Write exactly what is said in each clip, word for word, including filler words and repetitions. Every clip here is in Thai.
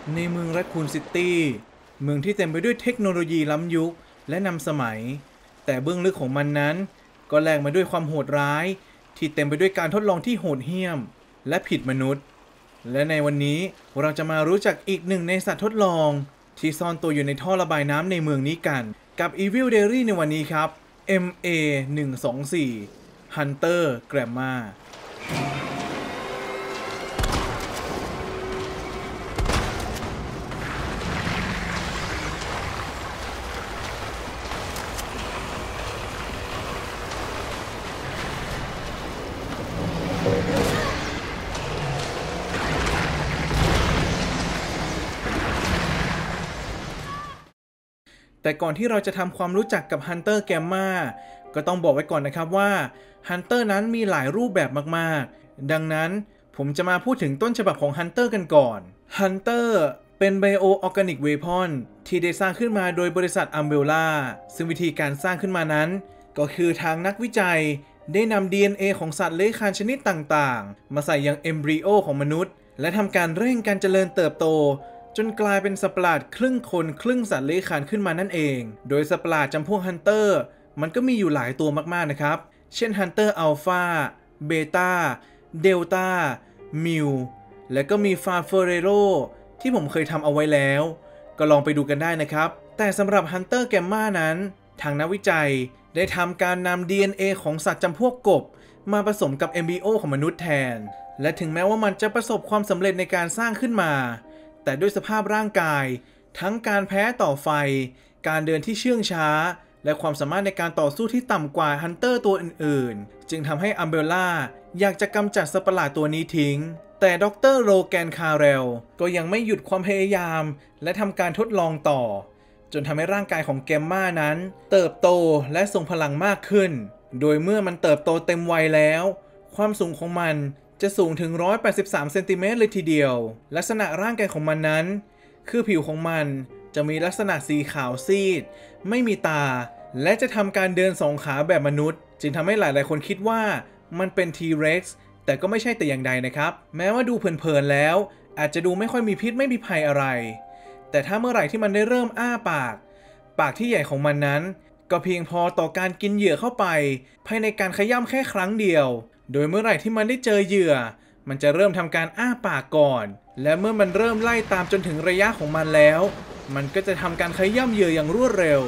ในเมืองแรคคูนซิตี้เมืองที่เต็มไปด้วยเทคโนโลยีล้ำยุคและนำสมัยแต่เบื้องลึกของมันนั้นก็แลกมาด้วยความโหดร้ายที่เต็มไปด้วยการทดลองที่โหดเหี้ยมและผิดมนุษย์และในวันนี้เราจะมารู้จักอีกหนึ่งในสัตว์ทดลองที่ซ่อนตัวอยู่ในท่อระบายน้ำในเมืองนี้กันกับ Evil Diary ในวันนี้ครับ เอ็ม เอ หนึ่ง สอง สี่ Hunter Gammaแต่ก่อนที่เราจะทำความรู้จักกับ Hunter Gamma ก็ต้องบอกไว้ก่อนนะครับว่า Hunter นั้นมีหลายรูปแบบมากๆดังนั้นผมจะมาพูดถึงต้นฉบับของ Hunter กันก่อน Hunter เป็น Bio-Organic Weapon ที่ได้สร้างขึ้นมาโดยบริษัท Umbrella ซึ่งวิธีการสร้างขึ้นมานั้นก็คือทางนักวิจัยได้นำ ดี เอ็น เอ ของสัตว์เลื้อยคลานชนิดต่างๆมาใส่ยังเอมบริโอของมนุษย์และทำการเร่งการเจริญเติบโตจนกลายเป็นสัตว์ประหลาดครึ่งคนครึ่งสัตว์เลื้อยคลานขึ้นมานั่นเองโดยสัตว์ประหลาดจำพวกฮันเตอร์มันก็มีอยู่หลายตัวมากๆนะครับเช่นฮันเตอร์อัลฟาเบต้าเดลต้ามิวและก็มีฟาเฟเรโรที่ผมเคยทำเอาไว้แล้วก็ลองไปดูกันได้นะครับแต่สำหรับ Hunter Gamma นั้นทางนักวิจัยได้ทำการนำ ดี เอ็น เอ ของสัตว์จำพวกกบมาผสมกับ เอ็ม บรี โอ ของมนุษย์แทนและถึงแม้ว่ามันจะประสบความสำเร็จในการสร้างขึ้นมาแต่ด้วยสภาพร่างกายทั้งการแพ้ต่อไฟการเดินที่เชื่องช้าและความสามารถในการต่อสู้ที่ต่ำกว่าฮันเตอร์ตัวอื่นๆจึงทำให้อัมเบลล่าอยากจะกำจัดสัตว์ประหลาดตัวนี้ทิ้งแต่ดรโรแกนคาร์เรลก็ยังไม่หยุดความพยายามและทำการทดลองต่อจนทำให้ร่างกายของแกมม่านั้นเติบโตและทรงพลังมากขึ้นโดยเมื่อมันเติบโตเต็มวัยแล้วความสูงของมันจะสูงถึงหนึ่งร้อยแปดสิบสามเซนติเมตรเลยทีเดียวลักษณะร่างกายของมันนั้นคือผิวของมันจะมีลักษณะสีขาวซีดไม่มีตาและจะทำการเดินสองขาแบบมนุษย์จึงทำให้หลายๆคนคิดว่ามันเป็น ที เร็กซ์ แต่ก็ไม่ใช่แต่อย่างใดนะครับแม้ว่าดูเพลินๆแล้วอาจจะดูไม่ค่อยมีพิษไม่มีภัยอะไรแต่ถ้าเมื่อไหร่ที่มันได้เริ่มอ้าปากปากที่ใหญ่ของมันนั้นก็เพียงพอต่อการกินเหยื่อเข้าไปภายในการขย้ำแค่ครั้งเดียวโดยเมื่อไหร่ที่มันได้เจอเหยื่อมันจะเริ่มทำการอ้าปากก่อนและเมื่อมันเริ่มไล่ตามจนถึงระยะของมันแล้วมันก็จะทำการขย้ำเหยื่ออย่างรวดเร็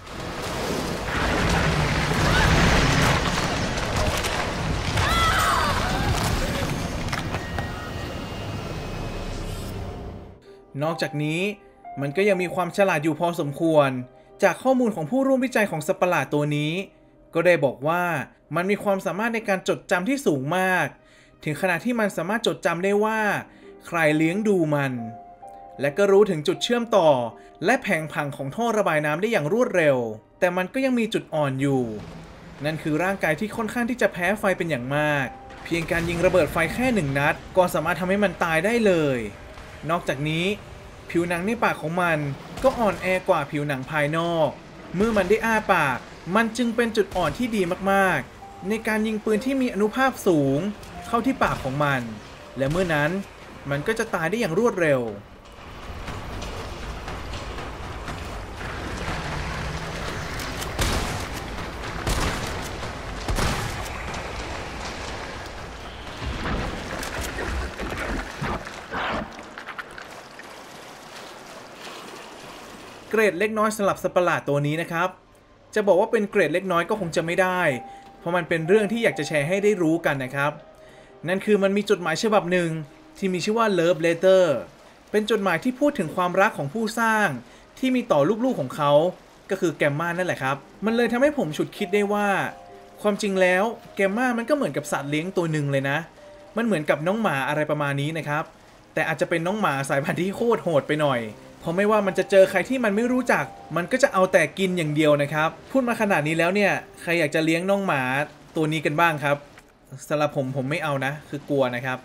วนอกจากนี้มันก็ยังมีความฉลาดอยู่พอสมควรจากข้อมูลของผู้ร่วมวิจัยของสัตว์ประหลาดตัวนี้ก็ได้บอกว่ามันมีความสามารถในการจดจำที่สูงมากถึงขนาดที่มันสามารถจดจำได้ว่าใครเลี้ยงดูมันและก็รู้ถึงจุดเชื่อมต่อและแผงผังของท่อระบายน้ำได้อย่างรวดเร็วแต่มันก็ยังมีจุดอ่อนอยู่นั่นคือร่างกายที่ค่อนข้างที่จะแพ้ไฟเป็นอย่างมากเพียงการยิงระเบิดไฟแค่หนึ่งนัดก็สามารถทำให้มันตายได้เลยนอกจากนี้ผิวหนังในปากของมันก็อ่อนแอกว่าผิวหนังภายนอกเมื่อมันได้อ้าปากมันจึงเป็นจุดอ่อนที่ดีมากๆในการยิงปืนที่มีอานุภาพสูงเข้าที่ปากของมันและเมื่อนั้นมันก็จะตายได้อย่างรวดเร็วเกรดเล็กน้อยสำหรับสัตว์ประหลาดตัวนี้นะครับจะบอกว่าเป็นเกรดเล็กน้อยก็คงจะไม่ได้เพราะมันเป็นเรื่องที่อยากจะแชร์ให้ได้รู้กันนะครับนั่นคือมันมีจดหมายฉบับหนึ่งที่มีชื่อว่า Love Letter เป็นจดหมายที่พูดถึงความรักของผู้สร้างที่มีต่อลูกๆของเขาก็คือแกมม่านั่นแหละครับมันเลยทำให้ผมฉุดคิดได้ว่าความจริงแล้วแกมม่ามันก็เหมือนกับสัตว์เลี้ยงตัวหนึ่งเลยนะมันเหมือนกับน้องหมาอะไรประมาณนี้นะครับแต่อาจจะเป็นน้องหมาสายพันธุ์ที่โคตรโหดไปหน่อยเพราะไม่ว่ามันจะเจอใครที่มันไม่รู้จักมันก็จะเอาแต่กินอย่างเดียวนะครับพูดมาขนาดนี้แล้วเนี่ยใครอยากจะเลี้ยงน้องหมาตัวนี้กันบ้างครับสำหรับผมผมไม่เอานะคือกลัวนะครับ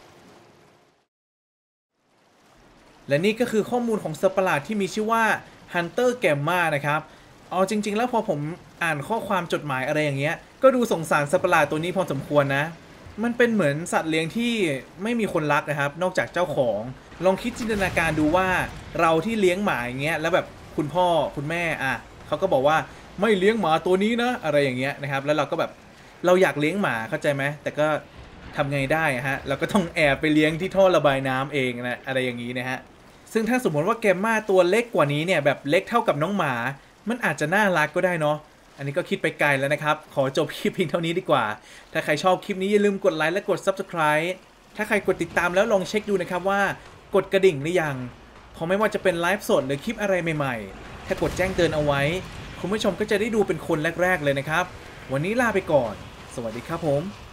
และนี่ก็คือข้อมูลของสัตว์ประหลาดที่มีชื่อว่า Hunter Gamma นะครับเอาจริงๆแล้วพอผมอ่านข้อความจดหมายอะไรอย่างเงี้ยก็ดูสงสารสัตว์ประหลาดตัวนี้พอสมควรนะมันเป็นเหมือนสัตว์เลี้ยงที่ไม่มีคนรักนะครับนอกจากเจ้าของลองคิดจินตนาการดูว่าเราที่เลี้ยงหมาอย่างเงี้ยแล้วแบบคุณพ่อคุณแม่อ่ะเขาก็บอกว่าไม่เลี้ยงหมาตัวนี้นะอะไรอย่างเงี้ยนะครับแล้วเราก็แบบเราอยากเลี้ยงหมาเข้าใจไหมแต่ก็ทำไงได้ฮะเราก็ต้องแอบไปเลี้ยงที่ท่อระบายน้ำเองนะอะไรอย่างนี้นะฮะซึ่งถ้าสมมติว่าแกมมาตัวเล็กกว่านี้เนี่ยแบบเล็กเท่ากับน้องหมามันอาจจะน่ารักก็ได้เนาะอันนี้ก็คิดไปไกลแล้วนะครับขอจบคลิปเพียงเท่านี้ดีกว่าถ้าใครชอบคลิปนี้อย่าลืมกดไลค์และกด ซับสไครบ์ ถ้าใครกดติดตามแล้วลองเช็คดูนะครับว่ากดกระดิ่งหรือยังเพราะไม่ว่าจะเป็นไลฟ์สดหรือคลิปอะไรใหม่ๆถ้ากดแจ้งเตือนเอาไว้คุณผู้ชมก็จะได้ดูเป็นคนแรกๆเลยนะครับวันนี้ลาไปก่อนสวัสดีครับผม